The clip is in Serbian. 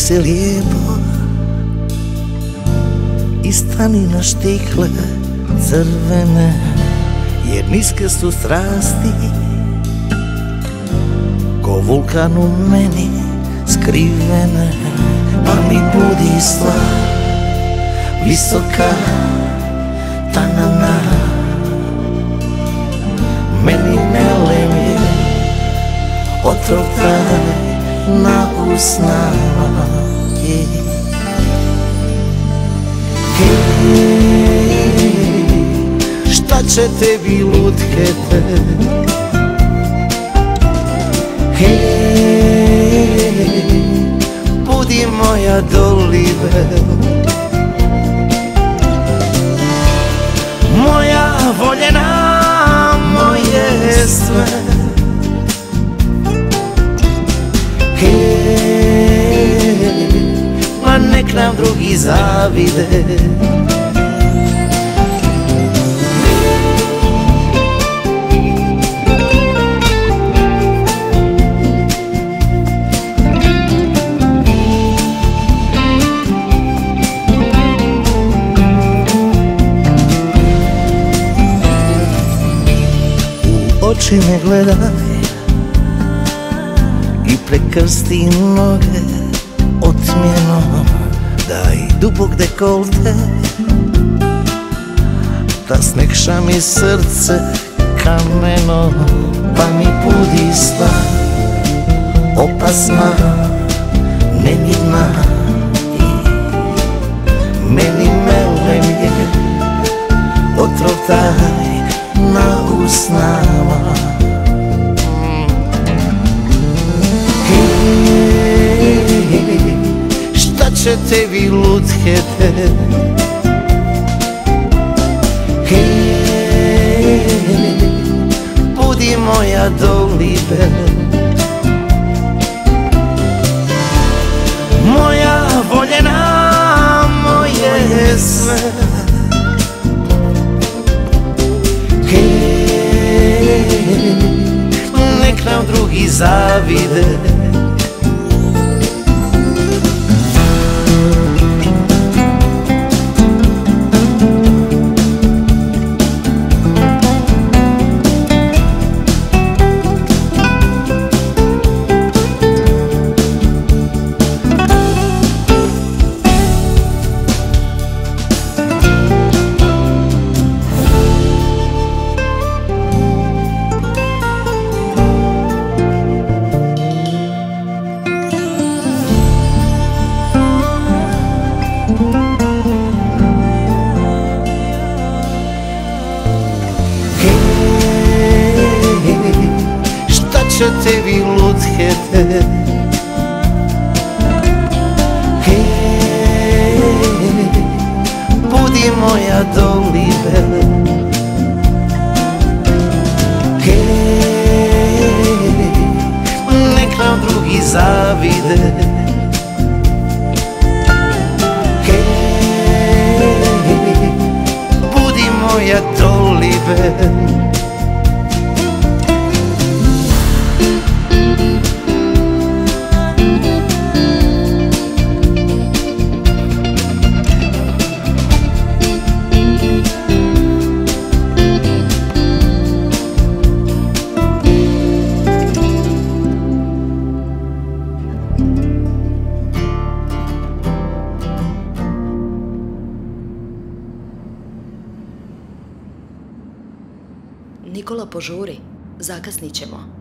se lijepo i stani na štikle crvene, jer niske su strasti ko vulkan u meni skrivene. Pa mi budi sva visoka tanana, meni melem je otrov taj na usnama. Šta će tebi lutkete, budi moja dolive, moja voljena, moje sve. Ma nek nam drugi zavide, oči me gledaj i prekrsti noge otmjeno, daj dubok dekolte da smekša mi srce kameno. Pa mi budi sva opasna, nemirna, meni melem je otrov taj na usnama. Šta će tebi lutkete, budi moja dolive, moja voljena, moje sve. Nek nam drugi zavide, šta će tebi lutkete, budi moja dolive, nek nam drugi zavide, budi moja dolive. Nikola, požuri, zakasnit ćemo.